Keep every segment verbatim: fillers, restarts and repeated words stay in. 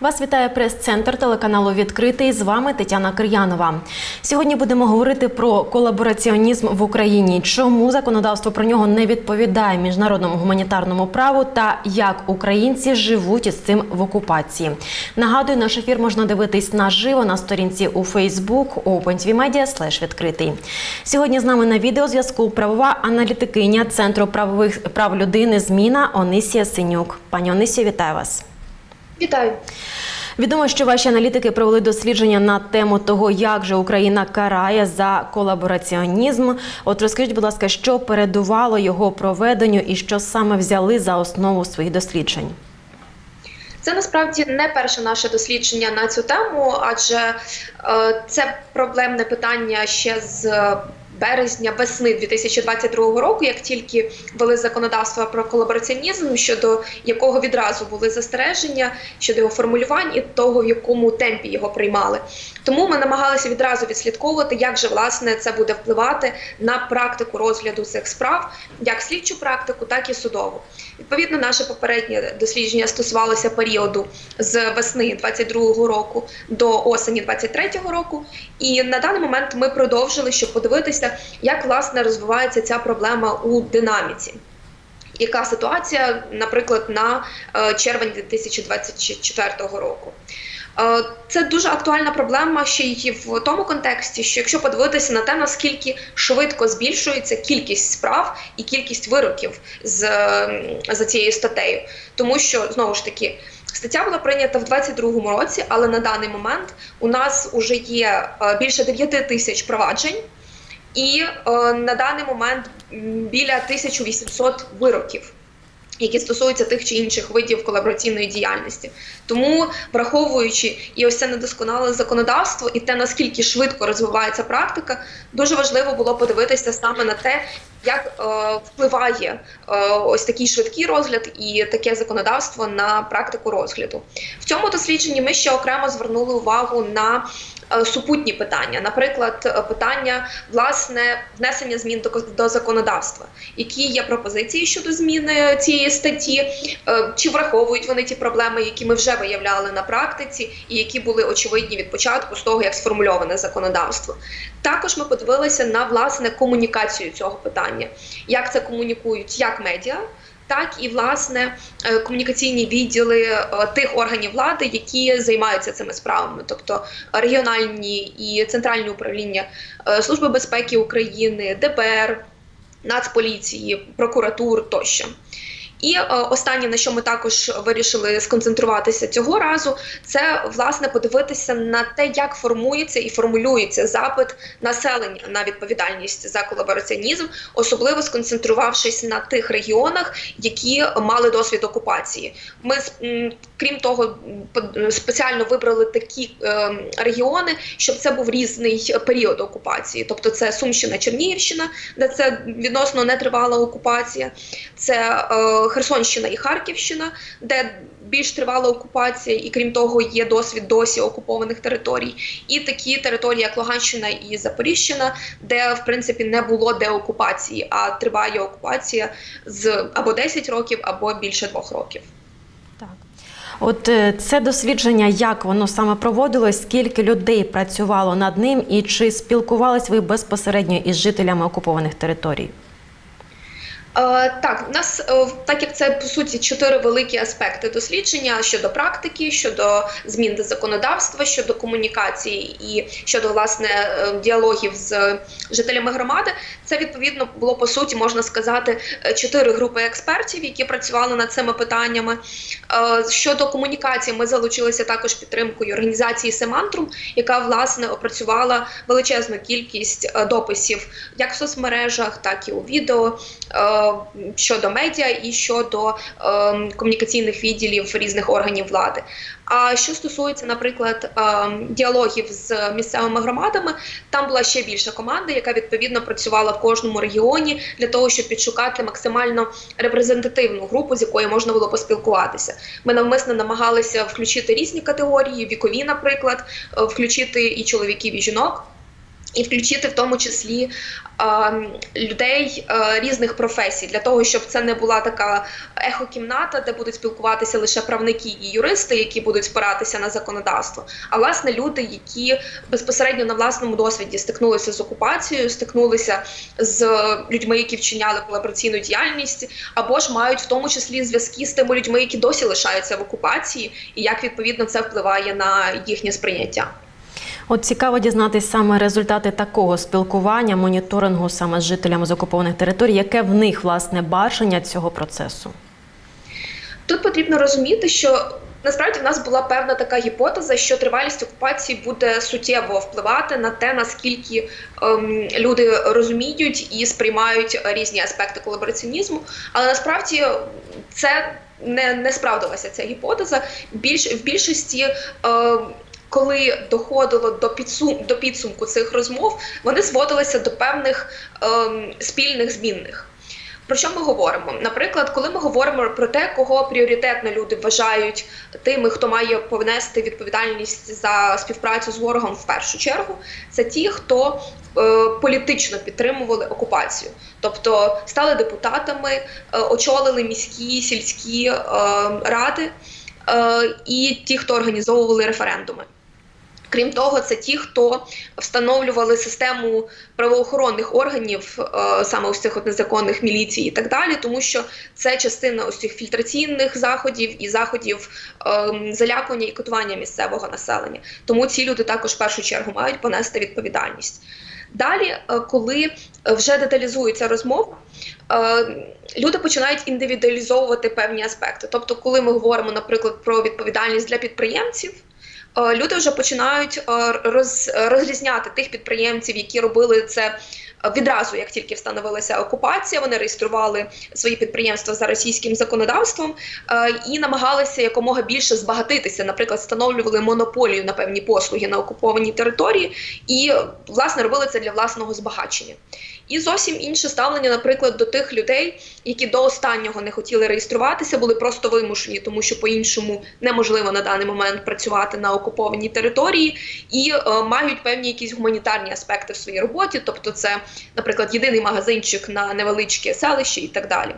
Вас вітає прес-центр телеканалу «Відкритий». З вами Тетяна Кир'янова. Сьогодні будемо говорити про колабораціонізм в Україні, чому законодавство про нього не відповідає міжнародному гуманітарному праву та як українці живуть із цим в окупації. Нагадую, наш ефір можна дивитись наживо на сторінці у Facebook OpenTVMedia слеш відкритий. Сьогодні з нами на відеозв'язку правова аналітикиня Центру правових прав людини «Зміна» Онисія Синюк. Пані Онисію, вітаю вас. Вітаю. Відомо, що ваші аналітики провели дослідження на тему того, як же Україна карає за колабораціонізм. От розкажіть, будь ласка, що передувало його проведенню і що саме взяли за основу своїх досліджень? Це насправді не перше наше дослідження на цю тему, адже е, це проблемне питання ще з березня, весни дві тисячі двадцять другого року, як тільки ввели законодавство про колабораціонізм, щодо якого відразу були застереження, щодо його формулювань і того, в якому темпі його приймали. Тому ми намагалися відразу відслідковувати, як же, власне, це буде впливати на практику розгляду цих справ, як слідчу практику, так і судову. Відповідно, наше попереднє дослідження стосувалося періоду з весни двадцять другого року до осені двадцять третього року. І на даний момент ми продовжили, щоб подивитися, як, власне, розвивається ця проблема у динаміці. Яка ситуація, наприклад, на червень дві тисячі двадцять четвертого року. Це дуже актуальна проблема ще й в тому контексті, що якщо подивитися на те, наскільки швидко збільшується кількість справ і кількість вироків з, за цією статтею. Тому що, знову ж таки, стаття була прийнята в двадцять другому році, але на даний момент у нас вже є більше дев'яти тисяч проваджень і на даний момент біля тисячі вісімсот вироків, які стосуються тих чи інших видів колабораційної діяльності. Тому, враховуючи і ось це недосконале законодавство, і те, наскільки швидко розвивається практика, дуже важливо було подивитися саме на те, як е, впливає е, ось такий швидкий розгляд і таке законодавство на практику розгляду. В цьому дослідженні ми ще окремо звернули увагу на супутні питання, наприклад, питання, власне, внесення змін до, до законодавства. Які є пропозиції щодо зміни цієї статті, чи враховують вони ті проблеми, які ми вже виявляли на практиці, і які були очевидні від початку з того, як сформульоване законодавство. Також ми подивилися на, власне, комунікацію цього питання. Як це комунікують як медіа, так і, власне, комунікаційні відділи тих органів влади, які займаються цими справами, тобто регіональні і центральні управління Служби безпеки України, Де Бе Ер, Нацполіції, прокуратур тощо. І е, останнє, на що ми також вирішили сконцентруватися цього разу, це, власне, подивитися на те, як формується і формулюється запит населення на відповідальність за колабораціонізм, особливо сконцентрувавшись на тих регіонах, які мали досвід окупації. Ми, крім того, спеціально вибрали такі е, регіони, щоб це був різний період окупації. Тобто це Сумщина, Чернігівщина, де це відносно нетривала окупація, це е, Херсонщина і Харківщина, де більш тривала окупація і, крім того, є досвід досі окупованих територій. І такі території, як Луганщина і Запоріжжя, де, в принципі, не було деокупації, а триває окупація з або десять років, або більше двох років. Так. От це дослідження, як воно саме проводилось, скільки людей працювало над ним і чи спілкувались ви безпосередньо із жителями окупованих територій? Uh, так, у нас, uh, так як це, по суті, чотири великі аспекти дослідження щодо практики, щодо змін до законодавства, щодо комунікації і щодо, власне, діалогів з жителями громади, це, відповідно, було, по суті, можна сказати, чотири групи експертів, які працювали над цими питаннями. Uh, щодо комунікації ми залучилися також підтримкою організації Семантрум, яка, власне, опрацювала величезну кількість uh, дописів як в соцмережах, так і у відео, uh, щодо медіа і щодо е, комунікаційних відділів різних органів влади. А що стосується, наприклад, е, діалогів з місцевими громадами, там була ще більша команда, яка, відповідно, працювала в кожному регіоні для того, щоб підшукати максимально репрезентативну групу, з якою можна було поспілкуватися. Ми навмисно намагалися включити різні категорії, вікові, наприклад, включити і чоловіків, і жінок. і включити в тому числі е, людей е, різних професій, для того, щоб це не була така ехокімната, де будуть спілкуватися лише правники і юристи, які будуть спиратися на законодавство, а власне люди, які безпосередньо на власному досвіді стикнулися з окупацією, стикнулися з людьми, які вчиняли колабораційну діяльність, або ж мають в тому числі зв'язки з тими людьми, які досі лишаються в окупації, і як відповідно це впливає на їхнє сприйняття. От цікаво дізнатися саме результати такого спілкування, моніторингу саме з жителями з окупованих територій. Яке в них, власне, бачення цього процесу? Тут потрібно розуміти, що насправді в нас була певна така гіпотеза, що тривалість окупації буде суттєво впливати на те, наскільки ем, люди розуміють і сприймають різні аспекти колабораціонізму. Але насправді це не, не справдилася ця гіпотеза. Більш, в більшості е, коли доходило до, підсум, до підсумку цих розмов, вони зводилися до певних ем, спільних змінних. Про що ми говоримо? Наприклад, коли ми говоримо про те, кого пріоритетно люди вважають тими, хто має понести відповідальність за співпрацю з ворогом в першу чергу, це ті, хто е, політично підтримували окупацію. Тобто стали депутатами, е, очолили міські, сільські е, ради е, і ті, хто організовували референдуми. Крім того, це ті, хто встановлювали систему правоохоронних органів, е, саме ось цих от незаконних міліцій і так далі, тому що це частина ось цих фільтраційних заходів і заходів е, залякування і катування місцевого населення. Тому ці люди також в першу чергу мають понести відповідальність. Далі, е, коли вже деталізується розмова, е, люди починають індивідуалізовувати певні аспекти. Тобто, коли ми говоримо, наприклад, про відповідальність для підприємців, люди вже починають роз, розрізняти тих підприємців, які робили це відразу, як тільки встановилася окупація. Вони реєстрували свої підприємства за російським законодавством і намагалися якомога більше збагатитися. Наприклад, встановлювали монополію на певні послуги на окупованій території і, власне, робили це для власного збагачення. І зовсім інше ставлення, наприклад, до тих людей, які до останнього не хотіли реєструватися, були просто вимушені, тому що по-іншому неможливо на даний момент працювати на окупованій території, і е, мають певні якісь гуманітарні аспекти в своїй роботі, тобто це, наприклад, єдиний магазинчик на невеличке селище і так далі.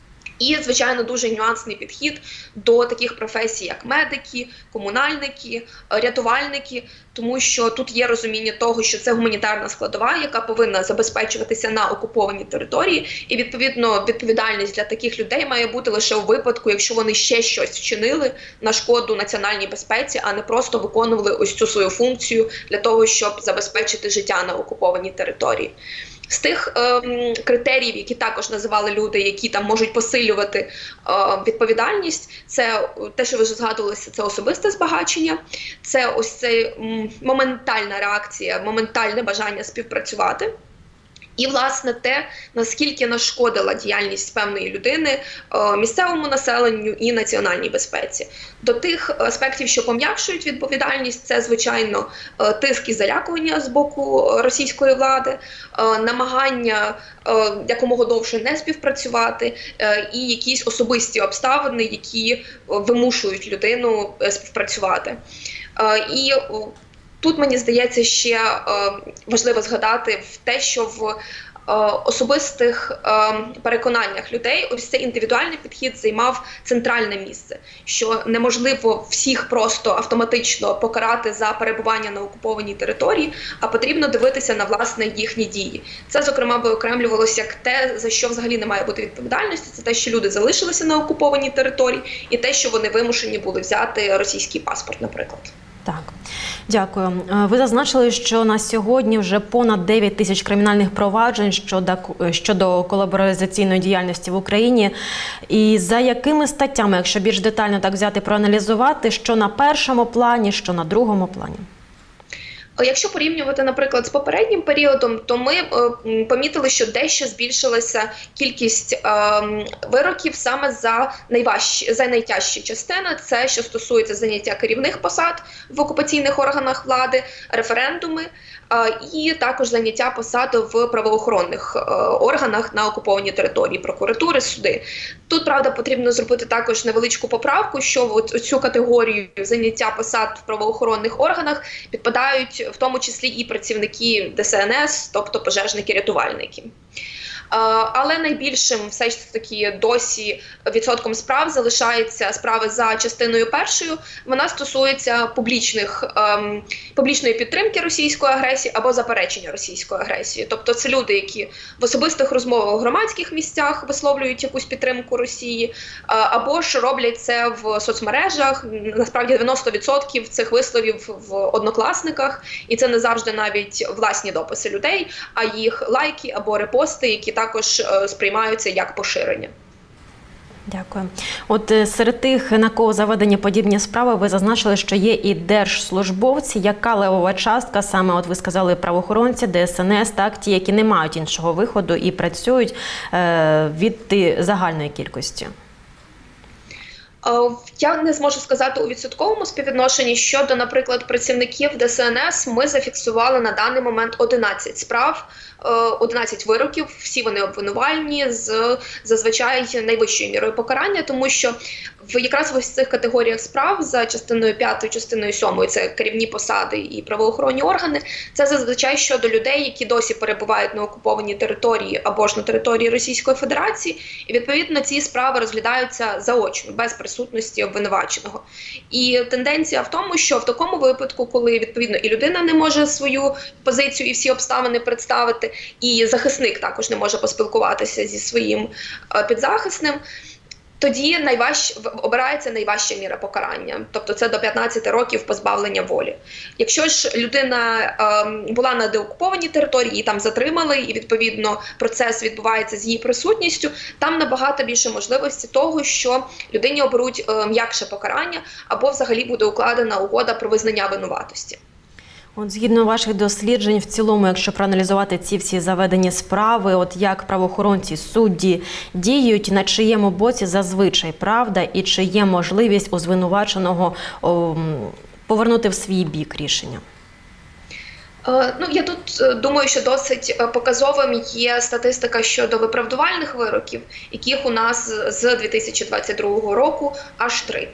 І, звичайно, дуже нюансний підхід до таких професій, як медики, комунальники, рятувальники, тому що тут є розуміння того, що це гуманітарна складова, яка повинна забезпечуватися на окупованій території, і, відповідно, відповідальність для таких людей має бути лише у випадку, якщо вони ще щось вчинили на шкоду національній безпеці, а не просто виконували ось цю свою функцію для того, щоб забезпечити життя на окупованій території. З тих е, критеріїв, які також називали люди, які там можуть посилювати е, відповідальність, це те, що ви вже згадувалися, це особисте збагачення, це ось цей м, моментальна реакція, моментальне бажання співпрацювати. І, власне, те, наскільки нашкодила діяльність певної людини е, місцевому населенню і національній безпеці. До тих аспектів, що пом'якшують відповідальність, це, звичайно, е, тиск і залякування з боку російської влади, е, намагання е, якомога довше не співпрацювати е, і якісь особисті обставини, які вимушують людину співпрацювати. Е, і Тут, мені здається, ще е, важливо згадати в те, що в е, особистих е, переконаннях людей ось цей індивідуальний підхід займав центральне місце, що неможливо всіх просто автоматично покарати за перебування на окупованій території, а потрібно дивитися на, власне, їхні дії. Це, зокрема, виокремлювалося як те, за що взагалі не має бути відповідальності, це те, що люди залишилися на окупованій території, і те, що вони вимушені були взяти російський паспорт, наприклад. Так, дякую. Ви зазначили, що на сьогодні вже понад дев'ять тисяч кримінальних проваджень щодо, щодо колабораційної діяльності в Україні. І за якими статтями, якщо більш детально так взяти, проаналізувати, що на першому плані, що на другому плані? Якщо порівнювати, наприклад, з попереднім періодом, то ми е, помітили, що дещо збільшилася кількість е, вироків саме за найважчі, за найтяжчі частини. Це, що стосується заняття керівних посад в окупаційних органах влади, референдуми, і також зайняття посади в правоохоронних органах на окупованій території, прокуратури, суди. Тут, правда, потрібно зробити також невеличку поправку, що в цю категорію заняття посад в правоохоронних органах підпадають в тому числі і працівники Де Ес Ен Ес, тобто пожежники-рятувальники. Але найбільшим все ж таки досі відсотком справ залишається справи за частиною першою. Вона стосується публічних, ем, публічної підтримки російської агресії або заперечення російської агресії. Тобто це люди, які в особистих розмовах у громадських місцях висловлюють якусь підтримку Росії, або ж роблять це в соцмережах. Насправді дев'яносто відсотків цих висловів в однокласниках, і це не завжди навіть власні дописи людей, а їх лайки або репости, які також сприймаються як поширення. Дякую. От серед тих, на кого заведені подібні справи, ви зазначили, що є і держслужбовці. Яка левова частка, саме от ви сказали, правоохоронці, Де Ес Ен Ес, так, ті, які не мають іншого виходу і працюють е, від загальної кількості? Я не зможу сказати у відсотковому співвідношенні. Щодо, наприклад, працівників Де Ес Ен Ес, ми зафіксували на даний момент одинадцять справ, одинадцять вироків, всі вони обвинувальні з зазвичай найвищою мірою покарання, тому що в якраз в ось цих категоріях справ за частиною п'ятою, частиною сьомою, це керівні посади і правоохоронні органи, це зазвичай щодо людей, які досі перебувають на окупованій території або ж на території Російської Федерації, і відповідно ці справи розглядаються заочно, без присутності обвинуваченого. І тенденція в тому, що в такому випадку, коли відповідно і людина не може свою позицію і всі обставини представити, і захисник також не може поспілкуватися зі своїм підзахисним, тоді найважче, обирається найважча міра покарання, тобто це до п'ятнадцяти років позбавлення волі. Якщо ж людина е, була на деокупованій території, її там затримали, і відповідно процес відбувається з її присутністю, там набагато більше можливості того, що людині оберуть е, м'якше покарання, або взагалі буде укладена угода про визнання винуватості. От згідно ваших досліджень, в цілому, якщо проаналізувати ці всі заведені справи, от як правоохоронці, судді діють, на чиєму боці зазвичай правда, і чи є можливість у звинуваченого о, повернути в свій бік рішення? Ну, я тут думаю, що досить показовим є статистика щодо виправдувальних вироків, яких у нас з дві тисячі двадцять другого року аж три.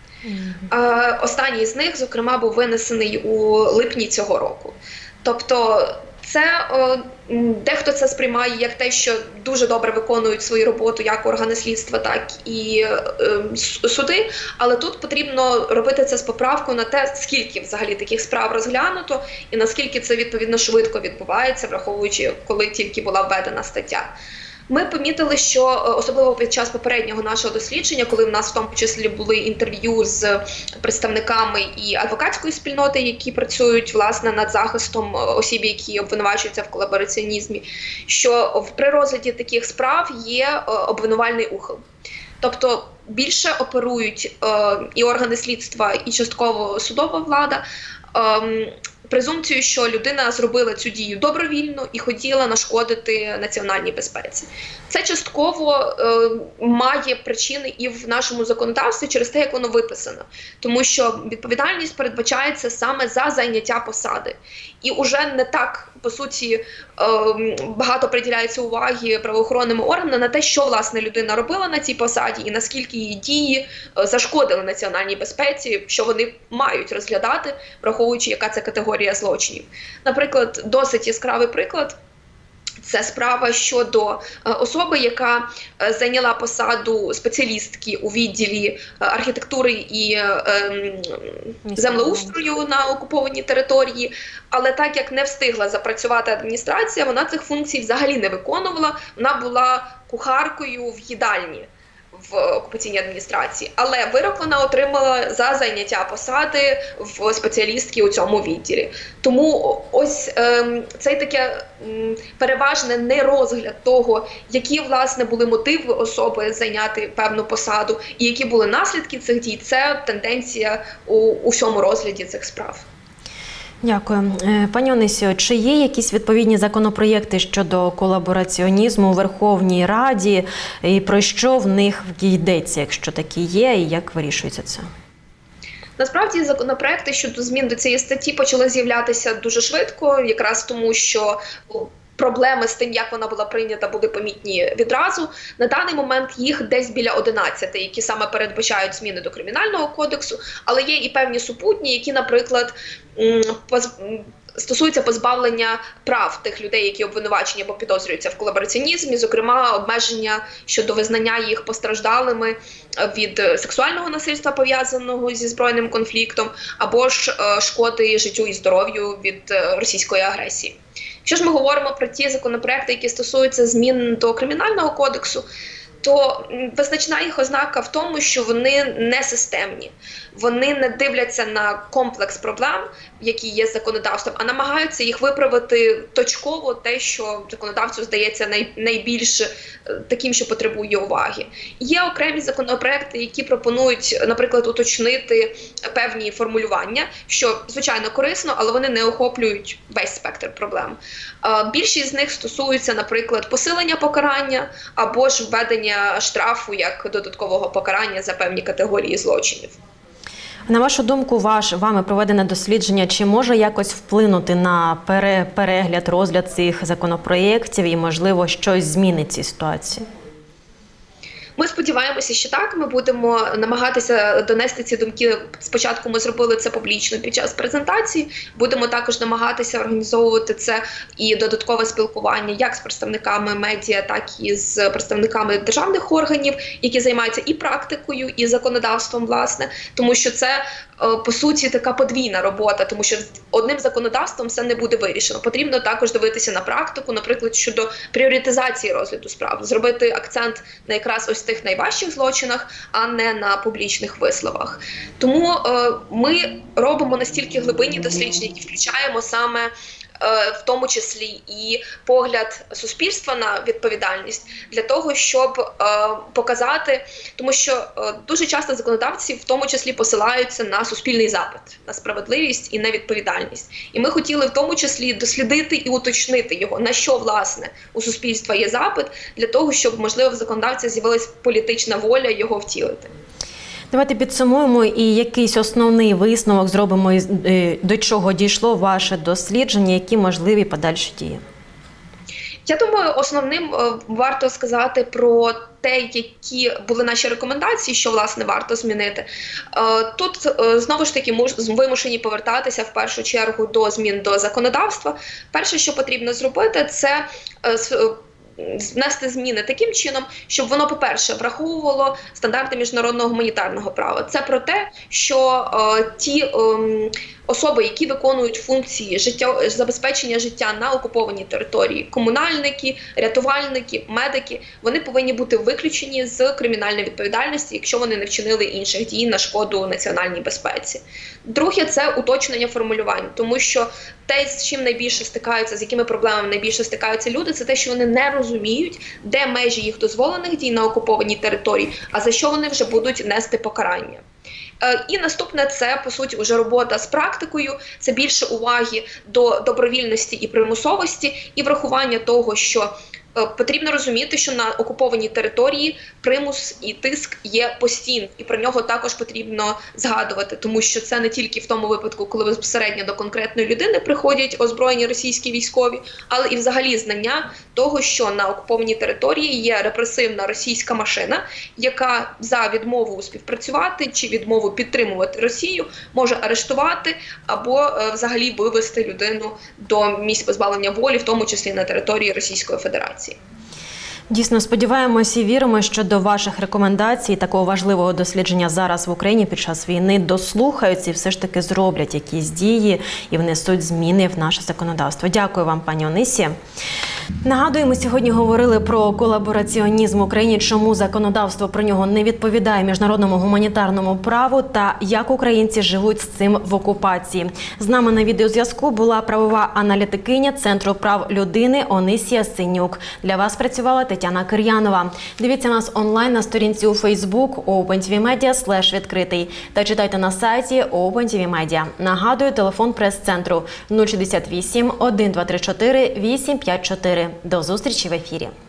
Mm-hmm. Останній з них, зокрема, був винесений у липні цього року. Тобто це дехто це сприймає як те, що дуже добре виконують свою роботу як органи слідства, так і е, суди, але тут потрібно робити це з поправкою на те, скільки взагалі таких справ розглянуто і наскільки це відповідно швидко відбувається, враховуючи, коли тільки була введена стаття. Ми помітили, що особливо під час попереднього нашого дослідження, коли в нас в тому числі були інтерв'ю з представниками і адвокатської спільноти, які працюють власне над захистом осіб, які обвинувачуються в колабораціонізмі, що при розгляді таких справ є обвинувальний ухил. Тобто більше оперують е, і органи слідства, і частково судова влада е, презумпцію, що людина зробила цю дію добровільно і хотіла нашкодити національній безпеці. Це частково е, має причини і в нашому законодавстві через те, як воно виписано. Тому що відповідальність передбачається саме за зайняття посади. І уже не так, по суті, е, багато приділяється уваги правоохоронним органам на те, що, власне, людина робила на цій посаді і наскільки її дії е, зашкодили національній безпеці, що вони мають розглядати, враховуючи, яка це категорія злочинів. Наприклад, досить яскравий приклад – це справа щодо особи, яка зайняла посаду спеціалістки у відділі архітектури і е, землеустрою на окупованій території, але так як не встигла запрацювати адміністрація, вона цих функцій взагалі не виконувала, вона була кухаркою в їдальні в окупаційній адміністрації, але вирок вона отримала за зайняття посади в спеціалістки у цьому відділі. Тому ось е, цей таке м, переважне нерозгляд того, які, власне, були мотиви особи зайняти певну посаду і які були наслідки цих дій, це тенденція у, у всьому розгляді цих справ. Дякую. Пані Онисіо, чи є якісь відповідні законопроєкти щодо колабораціонізму у Верховній Раді, і про що в них йдеться, якщо такі є, і як вирішується це? Насправді законопроекти щодо змін до цієї статті почали з'являтися дуже швидко, якраз тому, що проблеми з тим, як вона була прийнята, були помітні відразу. На даний момент їх десь біля одинадцяти, які саме передбачають зміни до Кримінального кодексу, але є і певні супутні, які, наприклад, поз... стосуються позбавлення прав тих людей, які обвинувачені або підозрюються в колабораціонізмі, зокрема обмеження щодо визнання їх постраждалими від сексуального насильства, пов'язаного зі збройним конфліктом, або ж шкоди життю і здоров'ю від російської агресії. Якщо ж ми говоримо про ті законопроекти, які стосуються змін до Кримінального кодексу, то визначна їх ознака в тому, що вони не системні. Вони не дивляться на комплекс проблем, які є з законодавством, а намагаються їх виправити точково, те, що законодавцю здається най, найбільш таким, що потребує уваги. Є окремі законопроекти, які пропонують, наприклад, уточнити певні формулювання, що, звичайно, корисно, але вони не охоплюють весь спектр проблем. Більшість з них стосуються, наприклад, посилення покарання або ж введення штрафу як додаткового покарання за певні категорії злочинів. На вашу думку, ваш, вами проведене дослідження, чи може якось вплинути на пере, перегляд, розгляд цих законопроєктів і, можливо, щось змінить ці ситуації? Ми сподіваємося, що так. Ми будемо намагатися донести ці думки. Спочатку ми зробили це публічно під час презентації. Будемо також намагатися організовувати це і додаткове спілкування як з представниками медіа, так і з представниками державних органів, які займаються і практикою, і законодавством, власне. Тому що це, по суті, така подвійна робота, тому що одним законодавством все не буде вирішено. Потрібно також дивитися на практику, наприклад, щодо пріоритизації розгляду справ, зробити акцент на якраз ось тих найважчих злочинах, а не на публічних висловах. Тому е, ми робимо настільки глибинні дослідження, які включаємо саме в тому числі і погляд суспільства на відповідальність, для того, щоб е, показати, тому що е, дуже часто законодавці в тому числі посилаються на суспільний запит, на справедливість і на відповідальність. І ми хотіли в тому числі дослідити і уточнити його, на що, власне, у суспільства є запит, для того, щоб, можливо, в законодавця з'явилась політична воля його втілити. Давайте підсумуємо і якийсь основний висновок зробимо, до чого дійшло ваше дослідження, які можливі подальші дії. Я думаю, основним варто сказати про те, які були наші рекомендації, що, власне, варто змінити. Тут, знову ж таки, вимушені повертатися, в першу чергу, до змін до законодавства. Перше, що потрібно зробити, це внести зміни таким чином, щоб воно, по-перше, враховувало стандарти міжнародного гуманітарного права. Це про те, що е, ті е, особи, які виконують функції життя, забезпечення життя на окупованій території, комунальники, рятувальники, медики, вони повинні бути виключені з кримінальної відповідальності, якщо вони не вчинили інших дій на шкоду національній безпеці. Друге – це уточнення формулювань, тому що те, з чим найбільше стикаються, з якими проблемами найбільше стикаються люди, це те, що вони не розуміють, де межі їх дозволених дій на окупованій території, а за що вони вже будуть нести покарання. І наступне – це, по суті, вже робота з практикою, це більше уваги до добровільності і примусовості, і врахування того, що потрібно розуміти, що на окупованій території примус і тиск є постійним, і про нього також потрібно згадувати, тому що це не тільки в тому випадку, коли безпосередньо до конкретної людини приходять озброєні російські військові, але і взагалі знання того, що на окупованій території є репресивна російська машина, яка за відмову співпрацювати чи відмову підтримувати Росію може арештувати або е, взагалі вивести людину до місць позбавлення волі, в тому числі на території Російської Федерації. Дійсно, сподіваємося і віримо, що до ваших рекомендацій такого важливого дослідження зараз в Україні під час війни дослухаються і все ж таки зроблять якісь дії і внесуть зміни в наше законодавство. Дякую вам, пані Онисія. Нагадую, ми сьогодні говорили про колабораціонізм в Україні, чому законодавство про нього не відповідає міжнародному гуманітарному праву та як українці живуть з цим в окупації. З нами на відеозв'язку була правова аналітикиня Центру прав людини Онисія Синюк. Для вас працювала Тетяна Кир'янова. Дивіться нас онлайн на сторінці у Facebook OpenTVMedia слеш відкритий та читайте на сайті OpenTVMedia. Нагадую, телефон прес-центру нуль шістдесят вісім, один два три чотири, вісім п'ять чотири. До зустрічі в ефірі.